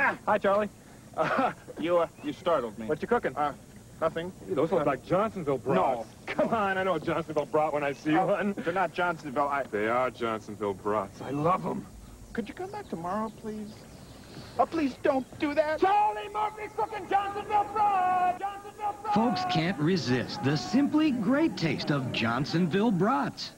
Hi, Charlie. You startled me. What you cooking? Nothing. Those look like Johnsonville Brats. No. Come on, I know a Johnsonville Brat when I see one. They're not Johnsonville. They are Johnsonville Brats. I love them. Could you come back tomorrow, please? Oh, please don't do that. Charlie Murphy's cooking Johnsonville Brats! Johnsonville Brats! Folks can't resist the simply great taste of Johnsonville Brats.